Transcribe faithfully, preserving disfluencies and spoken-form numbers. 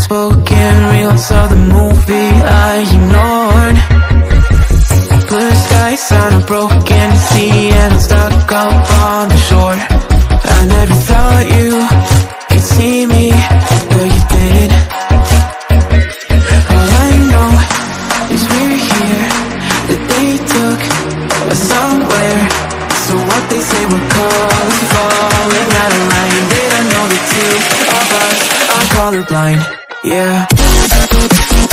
unspoken reels of the movie I ignored. Blue skies on a broken sea, and I'm stuck up on the shore. I never thought you could see me, but you did. All I know is we're here, that they took us somewhere. So what they say we're called, falling out of line. They don't know the two of us are colorblind, yeah.